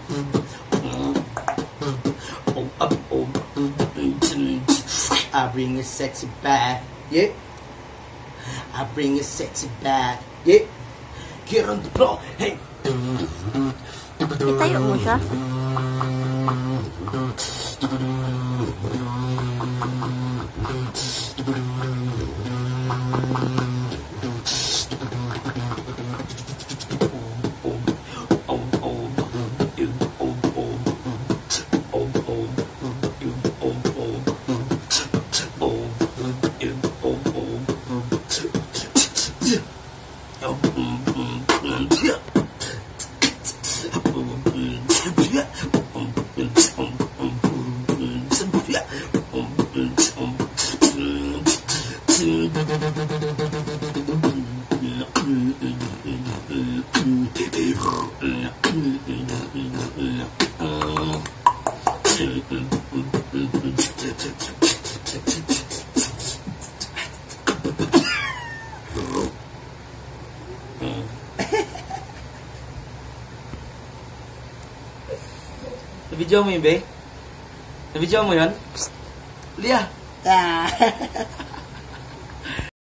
I bring a sexy back, yeah. I bring a sexy back, yeah. Get on the floor, hey. Itayo mo siya. Nabidyo mo yun, be? Nabidyo mo yun? Lia!